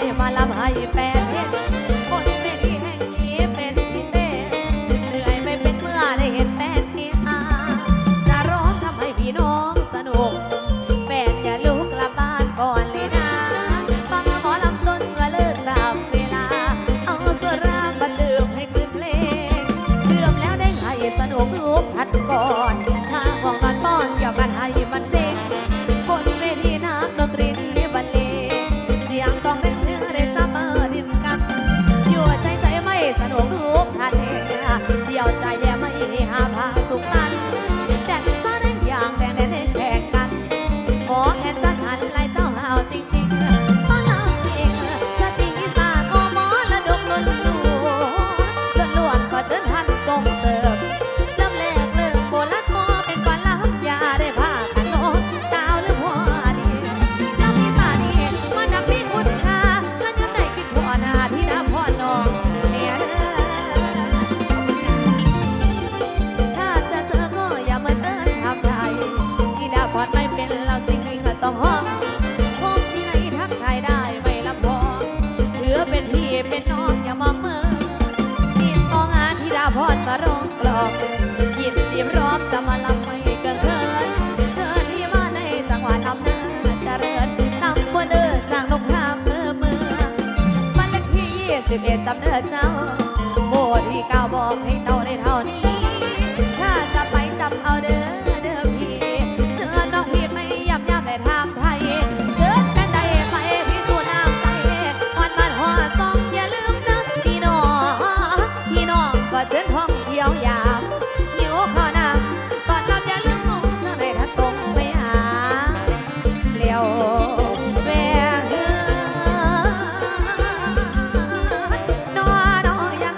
มาลำให้แฟนเห็นคนเวทีแห่งนี้เป็นพี่เต้เหนื่อยไม่เป็นเมื่อได้เห็นแฟนที่จะร้องทำให้พี่น้องสนุกแฟนอย่าลุกกลับบ้านก่อนเลยนะฟังหมอลำจนกว่าเลิกตามเวลาเอาสุรามาดื่มให้คลื่นเพลงดื่มแล้วได้ให้สนุกลุกพัดก่อนถ้าห่วงนอนป้อนเกี่ยวกันให้มันเจ๊งบนเวทีนักดนตรีนี้บรรเลงเสียงกลองเล่นเนื้อได้จับดินกันอยู่ใจไม่สนุกลุกทันเองเดียวใจแย่ไม่หาพาสุขสันต์แดนซ่าแดงอย่างแดงแข่งกันขอแค่จัดหันไล่เจ้าหาวจริงๆต้องลำเสียงจะตีอีสานขอหมอและดกล้วนขอเชิญท่านทรงเสริมลำแรกเลิกโบราณหมอเป็นก่อนลำยาได้ผ้าขันโลดาวหรือหัวดีลำอีสานนี่มันนักมีคุณค่าและยังได้กินพ่อหน้าที่ดาพ่อน้องเนี่ยถ้าจะเจอก็อย่าเหมือนเอิญทำไทยที่ดาพอดไม่เป็นเราสิ่งนี้ก็จองห้องพบที่ไหนทักทายได้ไม่ลำพองหรือเป็นพี่เป็นน้องอย่ามองเมื่อพอดมาร้องกลองยินดีพร้อมจะมาลำไม่เกินเถินเชิญที่มาในจังหวัดอำนาจเจริญตำบลสร้างนกขามเมืองบ้านเลขที่21จำเด้อเจ้าโบที่9บอกให้เจ้าได้เท่านี้ถ้าจะไปจำเอาเด้อพี่เชิญน้องพี่ไม่ย้ำได้ทำไทยเชิญกันได้ไปพิสูจน์น้ำใจอ่อนบ้านหัวซองอย่าลืมนะพี่น้องว่าเชิญท่องเที่ยวยามหิวข้าวน้ำตอนรับอย่าลืมมองเจ้าในทัดตรงไปหาเลี้ยวแหวกนอนอย่าง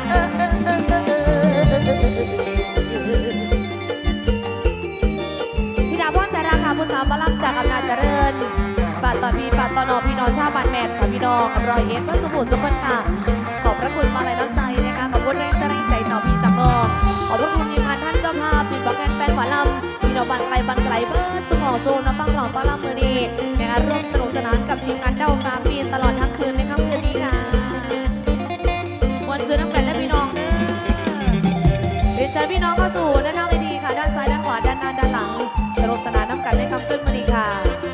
พี่ดาพรใจราคาผู้สาวบาลัมจากอำนาจเจริญปาตอนอพี่น้องชาวบ้านแมนค่ะพี่น้องกับรอยเอ็ดพระสมุทรสุพรรณค่ะขอบพระคุณมาลัยน้ำใจนะคะขอบคุณแรงใจเจ้าพี่จังนองขอบพระคุณทีมงานท่านเจ้าภาพพี่บอกแฟนหมอลำพี่น้องบันไกลเบอร์สุขโซนน้ำฟังหล่อปลาลำมือดีนะคะร่วมสนุกสนานกับทีมงานเด้าฟ้าปีนตลอดทั้งคืนในค่ำคืนนี้ค่ะวันสุดน้ำแข็งและพี่น้องเด้อเรียนเชิญพี่น้องเข้าสู่ด้านหน้าเวทีค่ะด้านซ้ายด้านขวาด้านหน้าด้านหลังสนุกสนานน้ำกันในค่ำคืนวันนี้ค่ะ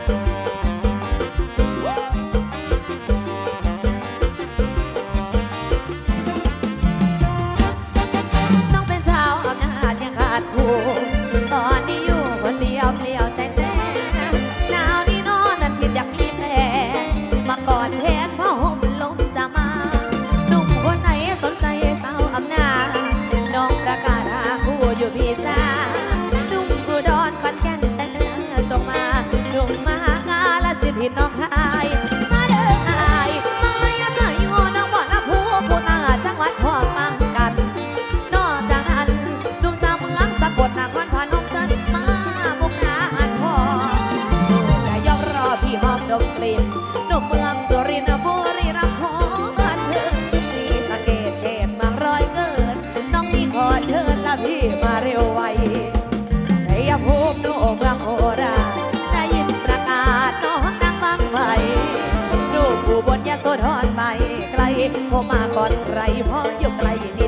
ตอนนี้อยู่คนเดียวเปลี่ยวใจแสนหนาวนี่นอนนั่นคิดอยากมีแฟนมาก่อนแผนพ่อห่มลมจะมาหนุ่มคนไหนสนใจสาวอำนาจน้องประกาศหาคู่อยู่พี่จ้าหนุ่มอุดรขอนแก่นแต่เนื้อจงมาหนุ่มมหากาฬสิทธิ์น้องคายมาเด้ออายมาเลยเฉยอยู่น้องบ่ละผู้ตาจังหวัดพอกปังกันนอกจากนั้นหนุ่มสาวเมืองสะกดนครพนมจันมาบุกหาหันพอดูจะยกรอพี่หอมดมกลิ่นหนุ่มเมืองสุรินทร์บุรีรัมย์ขอเชิญศรีสะเกษเขตเมืองร้อยเกิดน้องพี่ขอเชิญละพี่มาเร็วไวชัยภูมิโนเมืองโคราชได้ยินประกาศน้องดังบังไว้ดูผู้บนยโสธรไปไกลโทรมาก่อนใครเพราะอยู่ไกลนิด